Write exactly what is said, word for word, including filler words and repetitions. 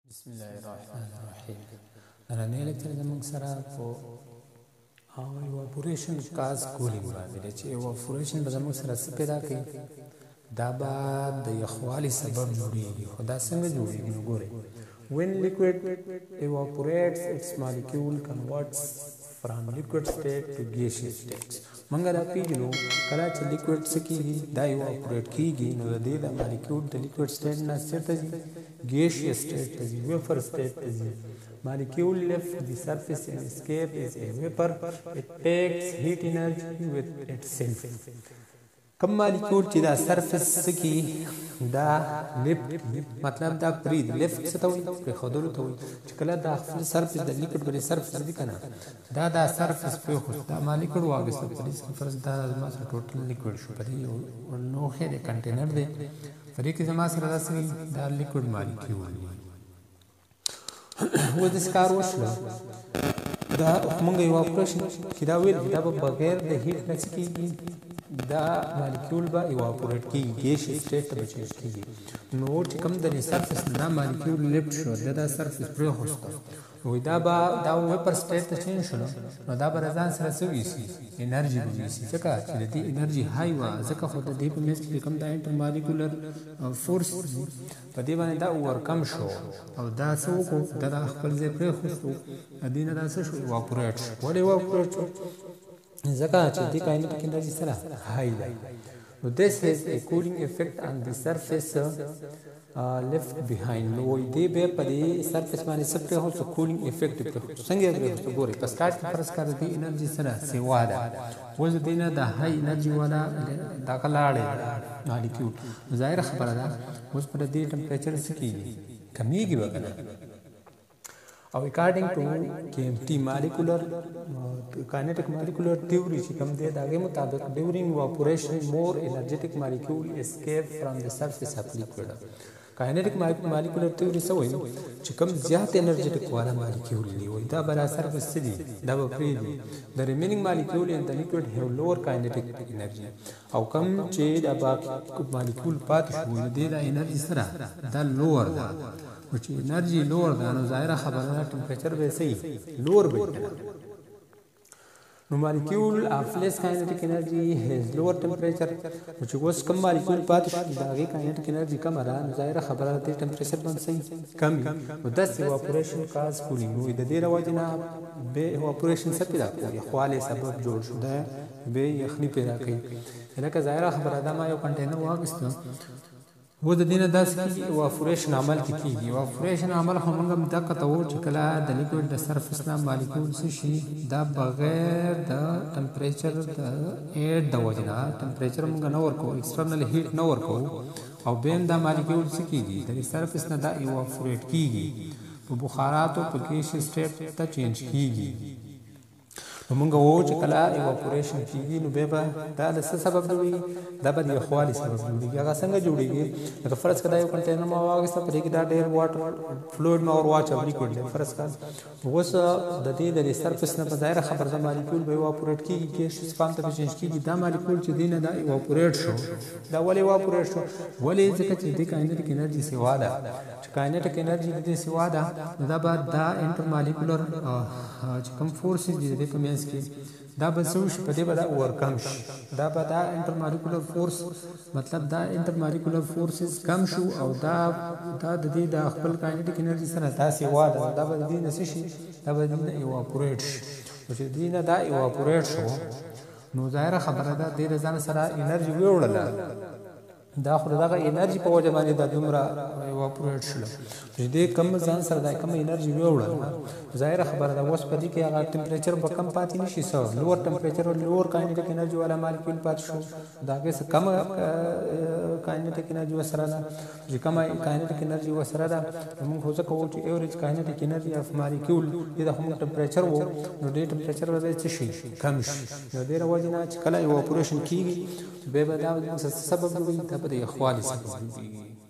بسم الله الرحمن الرحیم نننی لیکچر زموږ سره په ایواپوریشن کاز کولینګ باندې دی چې ایواپوریشن به زموږ سره څه پیدا کوي دا به د یخوالي سبب جوړیږي خو دا څنګه جوړیږي نو ګورئ when liquid evaporates its molecule converts from liquid state to gaseous state منګه دا پیژنو کله چې لیکوډ څه کیږي دا ایواپوریټ کیږي نو د دې د مالیکول د لیکوډ سټیټ نه چیرته ځي gaseous state ته ځي ویپر سټیټ ته ځي molecule left the surface and escape is a vapor it takes heat energy with itself کم مالیکول چې دا سرفس کی دا لیفت مطلب دا پرید لیفت څه ته وایي پرې ښودلو ته وایي چې کله دا خپل سرفس د لیکوډ باندې سرفس دی که نه دا دا سرفس پرېښود دا مالیکول واخیستو په دې فرض دا زما سره ټوټل لیکوډ شو په دې یو لوښی دی کنټینر دی په دې کې زما سره دا څه دا لیکوډ مالیکول دی اوس داسې کار وشوه دا موږ ایواپوریشن چې دا ویل دا به بغیر د هیټ نه څه کېږي دا مالیکول به ایواپوریټ کېږي ګیسیس سټیټ ته به چینج کېږي نو چې کوم د سرفس نه دا مالیکول لیفټ شو دا دا سرفس پرېښوسته وایي دا به دا ویپر سټیټ ته چینج شو نو دا به له ځان سره څه ویسي انرژي به ویسي ځکه چې د دې انرژي های وه ځکه خو د دې په منځ کې کوم دا انټر مالیکولر فورس په دې باندې دا اوورکم شو او دا څه وکړو دا د خپل ځای پرېښوستو د دې نه دا څه شو ایواپوریټ شو ولې ایواپوریټ شو ځکه چې دې کاینټیک انرژي سره های ده نو this has a cooling effect on the surface uh, left behind نو دې به په دې سرفیس باندې څه پرېښوستو کولینګ افیکټ پرېښوستو څنګه یې پرېښوستو ګورئ په سټارټ کې فرض کړه د دې انرژي سره سیوا ده اوس د دې نه د های انرژي والا دغه لاړې مالیکول ظاهره خبره ده اوس په دې ټمپریچر څه کېږي کمیږي به که نه او according to K M T molecular uh, kinetic molecular theory چې کوم دی د هغې مطابق during evaporation more energetic molecule escape from the surface of liquid kinetic molecular theory څه وایي چې کوم زیات انرژیټک والا مالیکول دی وایي دا به را سرفس څه دي دا به پرېږدي the remaining molecule in the liquid have lower kinetic energy او کوم چې دا باقي مالیکول پاتې شو د دې د انرژي سره دا لوور ده نو چې انرژي لوړ ده نو ظاهره خبره ده ټمپریچر به صحیح لوړ به نو مالیکول اف لیس کاینټیک انرژي هیز لوور ټمپریچر نو چې اوس کم مالیکول پاتې شو د هغې کاینټیک انرژي کمه ده نو ظاهره خبره ده ټمپریچر باندې صحیح کم نو دس ایواپوریشن کاز کولینګ وي د دې له وجې نه بې ایواپوریشن څه پیدا کوي یخوالي سبب جوړ شو ده بې یخني پیدا کوي لکه ظاهره خبره ده ما یو کنټینر واخیسته و د دې نه داسې کېږي ایواپوریشن عمل کې کېږي ایواپوریشن عمل خو موږ هم دقه ته وو چې کله د لیکوډ د سرفس نه مالیکول څه شي دا بغیر د ټمپریچر د ایټ د وجې نه ټمپریچر موږ نه ورکوو ایکسټرنل هیټ نه ورکوو او بیا هم دا مالیکول څه کېږي د سرفس نه دا ایواپوریټ کېږي په بخاراتو په ګیسیس سټیټ ته چینج کېږي نو موږ وو چې کله ایواپوریشن کېږي نو بیا به دا د څه سبب جوړېږي دا به د یخوالي سبب جوړېږي هغه څنګه جوړېږي لکه فرض کړه دا یو کنټینر ما واخیسته په دې کې دا ډېر واټر فلویډ ما ور واچوه لیکوډ دی فرض کړه اوس د دې د سرفس نه په ظاهره خبره ده مالیکول به ایواپوریټ کېږي ګیسیس فارم ته به چینج کېږي دا مالیکول چې دی نه دا ایواپوریټ شو دا ولې ایواپوریټ شو ولې ځکه چې دې کاینټیک انرژي سیوا ده چې کاینټیک انرژي د دې سیوا ده نو دا به دا انټر مالیکولر چې کوم فورسز دي د دې په منځ کې دا به څه وشي په دې به دا اوورکم شي دا به دا انټر مالیکولر فورس مطلب دا انټر مالیکولر فورسز کم شو او دا دا د دې د خپل کاینټیک انرژي سره دا سیوا ده دا به د دې نه څه شي دا به د دې نه ایواپوریټ شي نو چې د دې نه دا ایواپوریټ شو نو ظاهره خبره ده دې د ځان سره انرژي ویوړله دا خو دغه انرژي په وجه باندې دا دومره ایواپوریټ شوله چې دې کم ځان سره دا کم انرژي ویوړله ظاهره خبره ده اوس په دې کې هغه ټمپریچر به کم پاتې نه شي څه لوور ټمپریچر او لوور کاینټیک انرژي والا مالیکول پاتې شو د هغې څه کمه کاینټیک انرژي ورسره ده چې کمه کاینټیک انرژي ورسره ده موږ خو ځکه وایو چې ایوریج کاینټیک انرژي اف مالیکول دې د خو ټمپریچر و نو دې ټمپریچر به څه شي کم شي نو دې له وجې نه چې کله ایواپوریشن کېږي بیا به دا څه سبب جوړوي دا به د یخوالي سبب جوړېږي